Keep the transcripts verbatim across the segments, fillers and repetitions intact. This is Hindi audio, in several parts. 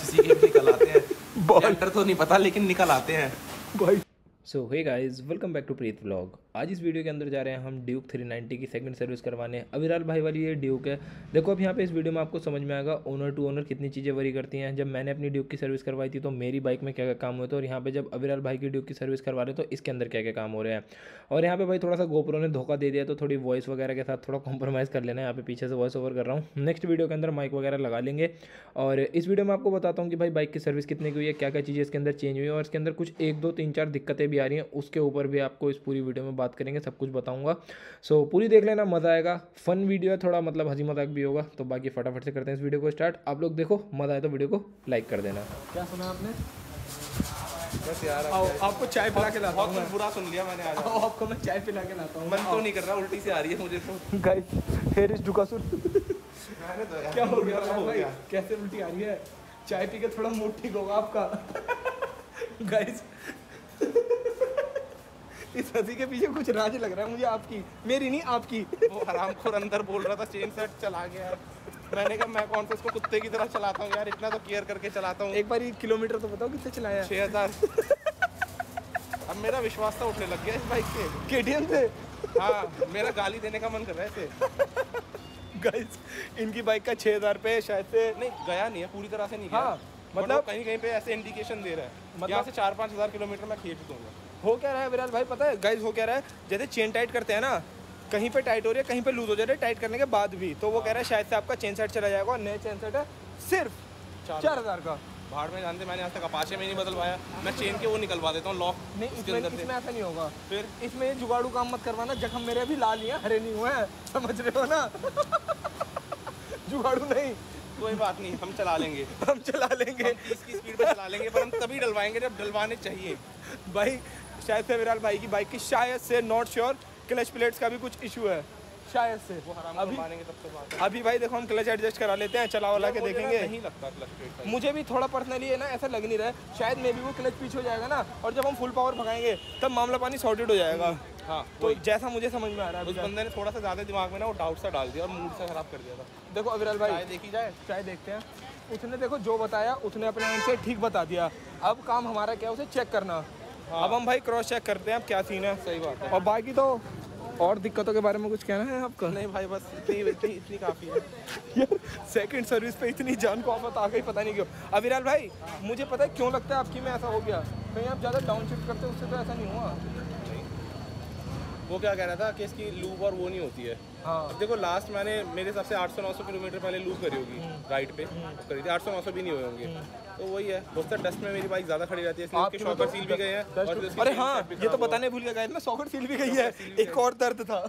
किसी के भी निकल आते हैं। एंटर तो नहीं पता लेकिन निकल आते हैं भाई। So hey guys, welcome back to Preet vlog. आज इस वीडियो के अंदर जा रहे हैं हम ड्यूक थ्री नाइंटी की सेकंड सर्विस करवाने। अविराल भाई वाली ये ड्यूक है। देखो अब यहाँ पे इस वीडियो में आपको समझ में आएगा ओनर टू ओनर कितनी चीज़ें वरी करती हैं। जब मैंने अपनी ड्यूक की सर्विस करवाई थी तो मेरी बाइक में क्या क्या काम हुए थे, और यहाँ पे जब अविराल भाई की ड्यूक की सर्विस करवा रहे तो इसके अंदर क्या क्या काम हो रहे हैं। और यहाँ पे भाई थोड़ा सा गोप्रो ने धोखा दे दिया तो थोड़ी वॉइस वगैरह के साथ थोड़ा कॉम्प्रोमाइज़ कर लेना है। यहाँ पे पीछे से वॉइस ओवर कर रहा हूँ। नेक्स्ट वीडियो के अंदर माइक वगैरह लगा लेंगे। और इस वीडियो में आपको बताता हूँ कि भाई बाइक की सर्विस कितने की हुई है, क्या क्या चीज़ें इसके अंदर चेंज हुई है, और इसके अंदर कुछ एक दो तीन चार दिक्कतें भी आ रही हैं, उसके ऊपर भी आपको इस पूरी वीडियो में बात करेंगे, सब कुछ बताऊंगा। सो so, पूरी देख लेना, मज़ा आएगा। फन वीडियो है, थोड़ा मतलब हंसी मजाक भी होगा। तो बाकी फटाफट से करते हैं इस वीडियो को स्टार्ट। आप लोग देखो, मज़ा आए तो वीडियो को लाइक कर देना। क्या सुना आपने? बस यार आओ, आपको चाय पिला के लाता हूँ। बहुत बुरा सुन लिया मैंने आज। आओ, आपको मैं चाय पिला के लाता हूँ। मन तो नहीं कर रहा, उल्टी से आ रही है मुझे तो। गाइस, हेयर इज डुकासुर। मैंने तो यार क्या हो गया हो भाई? गया। कैसे उल्टी आ रही है? चाय पी के थोड़ा मूड ठीक होगा आपका। गाइस, इस हंसी के पीछे कुछ राज लग रहा है मुझे आपकी, मेरी नहीं आपकी। वो हरामखोर अंदर बोल रहा था चेन सेट चला गया यार। मैंने कहा मैं कौन सा इसको कुत्ते की तरह चलाता हूँ यार, इतना तो केयर करके चलाता हूँ। एक बार किलोमीटर तो बताओ कितने चलाया? छः हजार। अब मेरा विश्वास तो उठने लग गया इस बाइक से। केटीएम से। हाँ, मेरा गाली देने का मन कर रहा है इसे। गाइस, इनकी बाइक का छः हजार पे शायद से नहीं गया नहीं है, पूरी तरह से नहीं गया। हाँ, मतलब मतलब कहीं कहीं पे ऐसे इंडिकेशन दे रहा है, मतलब- यहाँ से चार पाँच हजार किलोमीटर मैं खींच दूंगा। हो क्या रहा है विराट भाई, पता है गाइस हो क्या रहा है? जैसे चेन टाइट करते हैं ना, कहीं पे टाइट हो रही है, कहीं पे लूज हो जा रही है टाइट करने के बाद भी, तो वो कह रहा है शायद से आपका चेन सेट चला जाएगा। और नया चेन सेट है सिर्फ चार हजार का। भाड़ में जानते, मैंने आज तक अपाचे में नहीं बदलवाया। मैं चेन के वो निकलवा देता हूँ लॉक। नहीं, इसके इसमें अंदर से इसमें ऐसा नहीं होगा। फिर इसमें ये जुगाड़ू काम मत करवाना। जख्म मेरे अभी लाल ही हैं, हरे नहीं हुए हैं, समझ रहे हो ना? जुगाड़ू नहीं, कोई बात नहीं, हम चला लेंगे। हम चला लेंगे। तीस की स्पीड पे चला लेंगे, पर हम तभी डलवाएंगे जब डलवाने चाहिए। भाई शायद से विराट भाई की बाइक की शायद से नॉट श्योर क्लच प्लेट्स का भी कुछ इशू है, शायद से। वो हराम अभी मानेंगे तब तो बात है। अभी भाई देखो हम क्लच एडजस्ट करा लेते हैं, चला वाला के वो जरा देखेंगे। नहीं लगता क्लच प्लेट का। मुझे भी थोड़ा पर्सनली है ना ऐसा लग नहीं रहा है, शायद मे भी वो क्लच पीछे हो जाएगा ना, और जब हम फुल पावर भगाएंगे तब मामला पानी सॉर्टेड हो जाएगा। हाँ, तो जैसा मुझे समझ में आ रहा है उस अभी बंदे ने थोड़ा सा ज्यादा दिमाग में ना वो डाउट सा डाल दिया और मूड सा खराब कर दिया था। देखो अविरल भाई, चाय देखी जाए, चाय देखते हैं। उसने देखो जो बताया उसने अपने एंड से ठीक बता दिया। अब काम हमारा क्या है, उसे चेक करना। हाँ। अब हम भाई क्रॉस चेक करते हैं अब क्या सीन है। सही बात है। और बाकी तो और दिक्कतों के बारे में कुछ कहना है आपका? नहीं भाई, बस इतनी इतनी इतनी काफ़ी है। यार सेकंड सर्विस पे इतनी जान को आफत आ गई, पता नहीं क्यों। अविरल भाई मुझे पता है क्यों लगता है आपकी में ऐसा हो गया, कहीं आप ज़्यादा डाउन शिफ्ट करते उससे तो ऐसा नहीं हुआ। वो क्या कह रहा था कि इसकी लूप और वो नहीं होती है। हाँ, अब देखो लास्ट मैंने मेरे हिसाब से आठ सौ नौ सौ किलोमीटर पहले लूप करी होगी राइट पे, करी थी। आठ सौ नौ सौ भी नहीं हुए होंगे, तो वही है। उसका डस्ट में मेरी बाइक ज़्यादा खड़ी रहती है, इसलिए उसके आपकी में शॉकर तो सील भी गए हैं। दस- और जो इसकी अरे chain हाँ, set भी ये तो खराब हुआ। बताने भूल गया, मैं सॉकेट सील भी गई है। एक और दर्द था।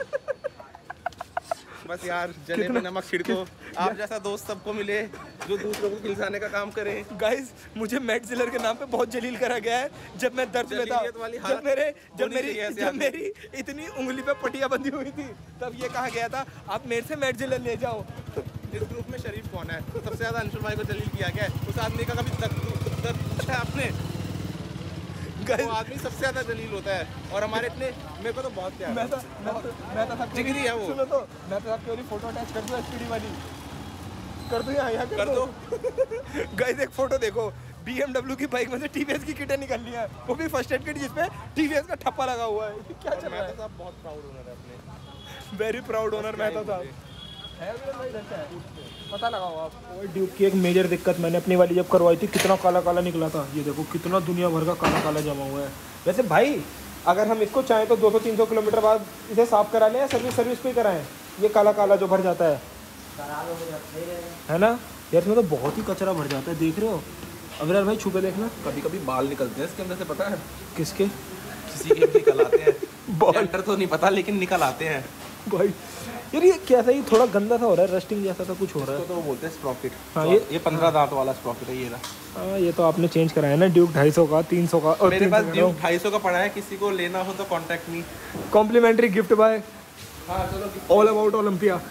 बस यार, जले पे नमक छिड़को। आप जैसा दोस्त सबको मिले जो दूसरों को खिलसाने का काम करे। गाइस, मुझे मैट जिलर के नाम पे बहुत जलील करा गया है। जब मैं दर्द में था, जलीलियत वाली जब हालत मेरे जब होनी मेरी चाहिए ऐसे जब आदमी। मेरी इतनी उंगली पे पटिया बंधी हुई थी, तब ये कहा गया था आप मेरे से मैट जिलर ले जाओ। इस ग्रुप में शरीफ कौन है? सबसे ज़्यादा अंशुल भाई को जलील किया गया है। उस आदमी का कभी दर्द दर्द पूछा है आपने? वो आदमी सबसे ज़्यादा जलील होता है, और हमारे इतने, मेरे को तो बहुत प्यार मैं है। तो मैं तो मैं तो सबके जिगरी है वो। सुनो तो, मैं तो आपकी वाली फोटो अटैच कर दूं एसपीडी वाली, कर दूं यहाँ यहाँ कर, कर दो। गाइस एक फोटो देखो, बीएमडब्ल्यू की बाइक में से टीवीएस की किटें निकल रही है, वो भी फर्स्ट एड किट जिसपे टीवीएस का ठप्पा लगा हुआ है। क्या चल रहा मैं है? तो साहब बहुत प्राउड ओनर है अपने। वेरी प्राउड ओनर मैं तो साहब। है भी भाई, रहता है। पता लगाओ आप। और ड्यूक की एक मेजर दिक्कत मैंने अपनी वाली जब करवाई थी, कितना काला काला निकला था। ये देखो कितना दुनिया भर का काला काला जमा हुआ है। वैसे भाई अगर हम इसको चाहें तो दो सौ तीन सौ किलोमीटर बाद इसे साफ करा लें या सर्विस सर्विस पे कराएं, ये काला काला जो भर जाता है, है ना यार? इसमें तो बहुत ही कचरा भर जाता है, देख रहे हो? अविरल भाई छुपे देखना, कभी कभी बाल निकलते हैं इसके अंदर से, पता है? किसके? किसी के भी निकल आते हैं। बाल एंटर तो नहीं पता लेकिन निकल आते हैं। भाई यार ये कैसा, ही थोड़ा गंदा सा हो रहा है, रस्टिंग जैसा सा कुछ हो रहा है। तो वो बोलते हैं स्प्रॉकेट। हाँ, ये ये पंद्रह दांत वाला स्प्रॉकेट है ये रहा। हाँ, ये तो आपने चेंज कराया ना ड्यूक ढाई सौ का, तीन सौ का, और मेरे पास ड्यूक ढाई सौ का पड़ा है, किसी को लेना हो तो contact me. Complimentary gift by हाँ चलो, all about Olympia.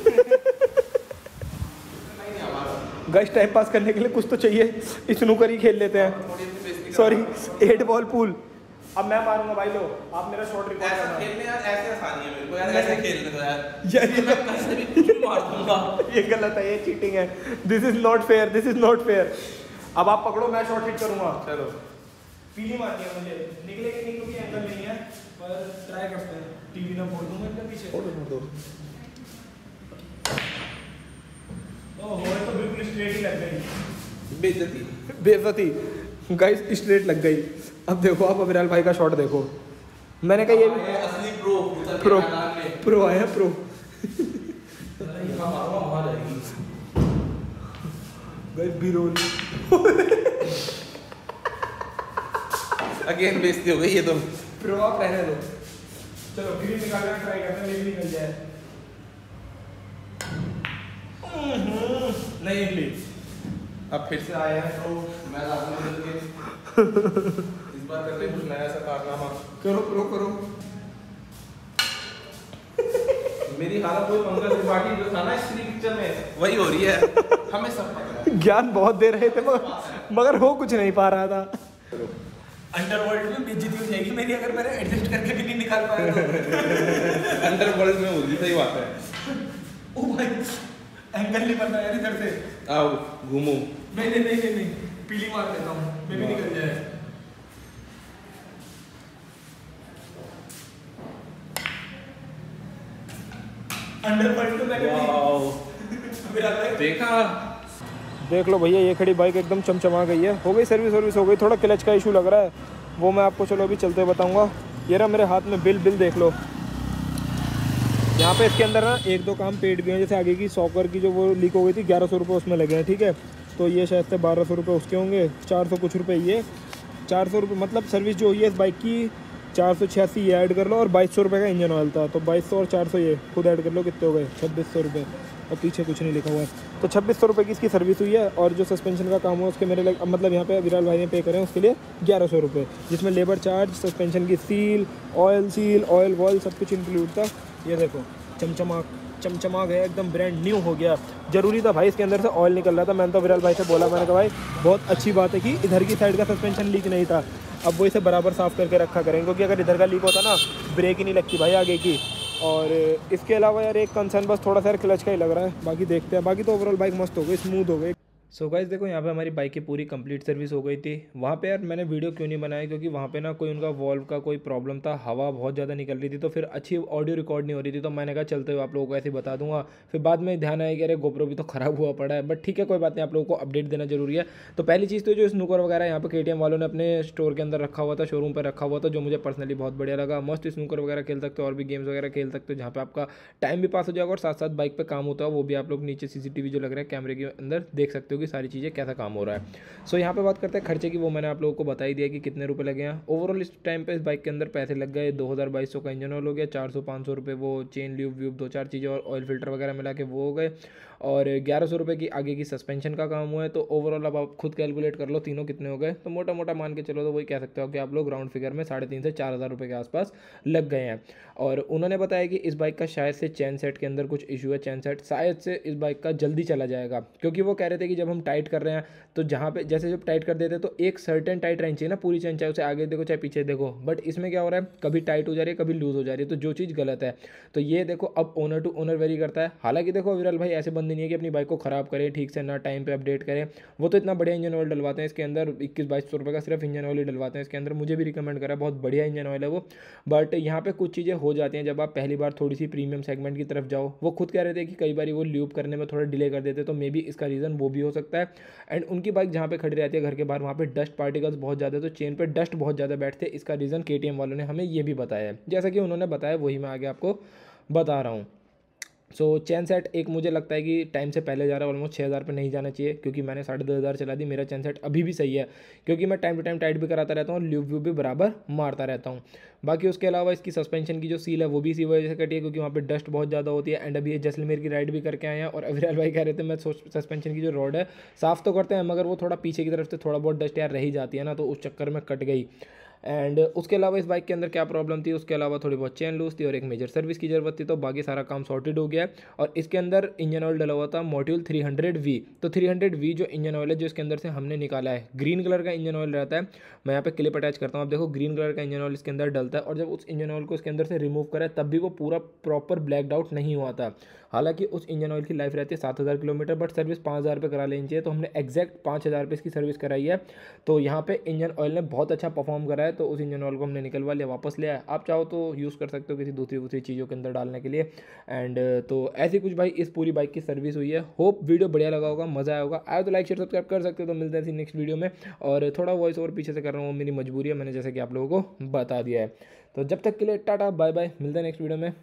Guys time pass करने के लिए कुछ तो चाहिए, स्नूकर ही खेल लेते हैं। Sorry, eight ball pool. अब मैं मारूंगा भाई, लो आप मेरा शॉट रिकॉर्ड ऐसा करना। खेलने यार ऐसे आसानी है मेरे को यार, ऐसे खेलने दो यार। यार ये मैं कैसे भी कुछ भी मार दूंगा। ये गलत है, ये चीटिंग है। This is not fair, this is not fair. अब आप पकड़ो, मैं शॉट हिट करूंगा। चलो पीली मारनी है मुझे, निकलेगी नहीं क्योंकि एंगल नहीं है, पर ट्राई करते हैं। टीवी ना फोड़ दूंगा इनके पीछे। फोड़ दो, फोड़ दो। ओहो, ये तो बिल्कुल स्ट्रेट ही लग गई। बेइज्जती। बेइज्जती गाइस, स्ट्रेट लग गई। अब देखो आप अविराल भाई का शॉट देखो। मैंने कहा ये भी असली प्रो प्रो प्रो आया प्रो। गाइस बीरोल अगेन बेइज्जती हो गई ये तो। प्रो आप रहने दो। चलो ग्रीन निकालने का ट्राई करते हैं, लेकिन निकल जाए। नहीं निकली। अब फिर से आए हैं प्रो, मैं लाऊंगा बदल के। इस बार करते हैं कुछ नया सा कारनामा। करो प्रो करो। मेरी हालत कोई पंकज त्रिपाठी जो था ना इस पिक्चर में वही हो रही है। हमें सब पता है। ज्ञान बहुत दे रहे थे मगर मगर हो कुछ नहीं पा रहा था। अंडरवर्ल्ड में बेइज्जती हो जाएगी मेरी अगर मैंने एडजस्ट करके भी नहीं निकाल पाया तो। अंडरवर्ल्ड में होगी, सही बात है। ओ भाई एंगल नहीं बनता यार इधर से। आओ घूमो। नहीं नहीं नहीं नहीं नहीं, पीली मार देता हूँ, मैं भी निकल जाए। अंडरवर्ल्ड में मैंने वाओ देखा। देख लो भैया, ये खड़ी बाइक एकदम चमचमा गई है। हो गई सर्विस सर्विस हो गई, थोड़ा क्लच का इशू लग रहा है, वो मैं आपको चलो अभी चलते बताऊंगा। ये रहा मेरे हाथ में बिल बिल देख लो। यहाँ पे इसके अंदर ना एक दो काम पेड भी हैं, जैसे आगे की सॉकर की जो वो लीक हो गई थी, ग्यारह सौ रुपये उसमें लगे हैं, ठीक है। तो ये शायद से बारह सौ रुपये उसके होंगे, चार सौ कुछ रुपये ये, चार सौ रुपये मतलब सर्विस जो हुई है इस बाइक की चार सौ छियासी ये ऐड कर लो, और बाईस सौ रुपये का इंजन ऑयल था, तो बाईस सौ और चार सौ ये खुद ऐड कर लो, कितने हो गए छब्बीस सौ रुपये। और पीछे कुछ नहीं लिखा हुआ है, तो छब्बीस सौ रुपये की इसकी सर्विस हुई है। और जो सस्पेंशन का काम हुआ उसके मेरे लग मतलब यहाँ पे विराल भाई ने पे करें उसके लिए ग्यारह सौ रुपये, जिसमें लेबर चार्ज, सस्पेंशन की सील, ऑयल सील, ऑयल वॉयल सब कुछ इंक्लूड था। ये देखो चमचमा चमचमा गया, एकदम ब्रांड न्यू हो गया। ज़रूरी था भाई, इसके अंदर से ऑयल निकल रहा था। मैंने तो विराल भाई से बोला, मैंने कहा भाई बहुत अच्छी बात है कि इधर की साइड का सस्पेंशन लीक नहीं था, अब वो इसे बराबर साफ़ करके रखा करेंगे, क्योंकि अगर इधर का लीक होता ना ब्रेक ही नहीं लगती भाई आगे की। और इसके अलावा यार एक कंसर्न बस थोड़ा सा क्लच का ही लग रहा है, बाकी देखते हैं। बाकी तो ओवरऑल बाइक मस्त हो गई, स्मूथ हो गई। सो so गाइस देखो यहाँ पे हमारी बाइक की पूरी कंप्लीट सर्विस हो गई थी। वहाँ पे यार मैंने वीडियो क्यों नहीं बनाया, क्योंकि वहाँ पे ना कोई उनका वॉल्व का कोई प्रॉब्लम था, हवा बहुत ज़्यादा निकल रही थी, तो फिर अच्छी ऑडियो रिकॉर्ड नहीं हो रही थी। तो मैंने कहा चलते हुए आप लोगों को ऐसे बता दूंगा। फिर बाद में ध्यान आया कि अरे गोप्रो भी तो ख़राब हुआ पड़ा है, बट ठीक है कोई बात नहीं, आप लोगों को अपडेट देना जरूरी है। तो पहली चीज़ तो जो स्नूकर वगैरह यहाँ पे के टी एम वालों ने अपने स्टोर के अंदर रखा हुआ था, शोरूम पर रखा हुआ था, जो मुझे पर्सनली बहुत बढ़िया लगा। मस्त स्नूकर वगैरह खेल सकते हो और भी गेम्स वगैरह खेल सकते हो, जहाँ पे आपका टाइम भी पास हो जाएगा और साथ साथ बाइक पे काम होता है, वो भी आप लोग नीचे सीसीटीवी जो लग रहा है कैमरे के अंदर देख सकते हो कि सारी चीज़ें कैसा काम हो रहा है। सो so, यहाँ पे बात करते हैं खर्चे की, वो मैंने आप लोगों को बता ही दिया कि कितने रुपए लगे हैं। ओवरऑल इस टाइम पे इस बाइक के अंदर पैसे लग गए दो हज़ार बाईस सौ का इंजन ऑयल हो गया, चार सौ पाँच सौ रुपये वो चेन ल्यूब व्यूब दो चार चीज़ें और ऑयल फिल्टर वगैरह मिला के वो हो गए, और ग्यारह सौ रुपये की आगे की सस्पेंशन का काम हुआ है। तो ओवरऑल अब आप खुद कैलकुलेट कर लो तीनों कितने हो गए, तो मोटा मोटा मान के चलो तो वही कह सकते हो कि आप लोग राउंड फिगर में साढ़े तीन से चार हज़ार रुपये के आसपास लग गए हैं। और उन्होंने बताया कि इस बाइक का शायद से चैन सेट के अंदर कुछ इशू है, चैन सेट शायद से इस बाइक का जल्दी चला जाएगा, क्योंकि वो कह रहे थे कि जब हम टाइट कर रहे हैं तो जहाँ पे जैसे जब टाइट कर देते तो एक सर्टेन टाइट रहनी चाहिए ना पूरी चैन, चाहे उसे आगे देखो चाहे पीछे देखो, बट इसमें क्या हो रहा है कभी टाइट हो जा रही है कभी लूज हो जा रही है, तो जो चीज़ गलत है। तो ये देखो अब ओनर टू ओनर वेरी करता है। हालांकि देखो विरल भाई ऐसे बंदे नहीं है कि अपनी बाइक को ख़राब करे ठीक से, ना टाइम पे अपडेट करें, वो तो इतना बढ़िया इंजन ऑयल डलवाते हैं इसके अंदर, इक्कीस बाईस सौ रुपये का सिर्फ इंजन ऑयल ही डलवाते हैं इसके अंदर, मुझे भी रिकमेंड करा, बहुत बढ़िया इंजन ऑयल है वो। बट यहाँ पे कुछ चीज़ें हो जाती हैं जब आप पहली बार थोड़ी सी प्रीमियम सेगमेंट की तरफ जाओ। वो खुद कह रहे थे कि कई बार वो ल्यूब करने में थोड़ा डिले कर देते, तो मे बी इसका रीज़न वो भी हो सकता है। एंड उनकी बाइक जहाँ पे खड़ी रहती है घर के बाहर, वहाँ पे डस्ट पार्टिकल्स बहुत ज़्यादा, तो चेन पे डस्ट बहुत ज़्यादा बैठते हैं, इसका रीज़न के टी एम वालों ने हमें ये भी बताया है। जैसा कि उन्होंने बताया वही मैं आगे आपको बता रहा हूँ। सो चैन सेट एक मुझे लगता है कि टाइम से पहले जा रहा है, ऑलमोस्ट छः हज़ार पे नहीं जाना चाहिए, क्योंकि मैंने साढ़े दस हज़ार चला दी, मेरा चैन सेट अभी भी सही है, क्योंकि मैं टाइम टू टाइम टाइट भी कराता रहता हूँ, ल्यूब व्यूब भी बराबर मारता रहता हूँ। बाकी उसके अलावा इसकी सस्पेंशन की जो सील है वो भी इसी वजह से कटी है, क्योंकि वहाँ पे डस्ट बहुत ज़्यादा होती है। एंड अभी ये जैसलमेर की राइड भी करके आए हैं, और अविराल भाई कह रहे थे मैं सस्पेंशन की जो रॉड है साफ़ तो करते हैं, मगर वो थोड़ा पीछे की तरफ से थोड़ा बहुत डस्ट यार रही जाती है ना, तो उस चक्कर में कट गई। एंड उसके अलावा इस बाइक के अंदर क्या प्रॉब्लम थी, उसके अलावा थोड़ी बहुत चेन लूज थी और एक मेजर सर्विस की ज़रूरत थी, तो बाकी सारा काम सॉर्टेड हो गया है। और इसके अंदर इंजन ऑयल डला हुआ था मॉड्यूल थ्री हंड्रेड वी। तो थ्री हंड्रेड वी जो इंजन ऑयल है जो इसके अंदर से हमने निकाला है, ग्रीन कलर का इंजन ऑयल रहता है। मैं यहाँ पे क्लिप अटैच करता हूँ, आप देखो ग्रीन कलर का इंजन ऑयल इसके अंदर डलता है। और जब उस इंजन ऑयल को इसके अंदर से रिमूव करा तब भी वो पूरा प्रॉपर ब्लैक आउट नहीं हुआ था। हालांकि उस इंजन ऑयल की लाइफ रहती है सात हज़ार किलोमीटर, बट सर्विस पाँच हज़ार रुपये करा लेनी चाहिए, तो हमने एक्जैक्ट पाँच हज़ार रुपये इसकी सर्विस कराई है। तो यहाँ पे इंजन ऑयल ने बहुत अच्छा परफॉर्म करा है, तो उस इंजन ऑयल को हमने निकलवा लिया, वापस ले आया। आप चाहो तो यूज़ कर सकते हो किसी दूसरी दूसरी चीज़ों के अंदर डालने के लिए। एंड तो ऐसी कुछ भाई इस पूरी बाइक की सर्विस हुई है। होप वीडियो बढ़िया लगा होगा, मज़ा आया होगा। आया तो लाइक शेयर सब्सक्राइब कर सकते हो। तो मिलते हैं नेक्स्ट वीडियो में। और थोड़ा वॉइस ओवर पीछे से कर रहा हूँ, मेरी मजबूरी है, मैंने जैसे कि आप लोगों को बता दिया है। तो जब तक के लिए टाटा बाय बाय, मिलते हैं नेक्स्ट वीडियो में।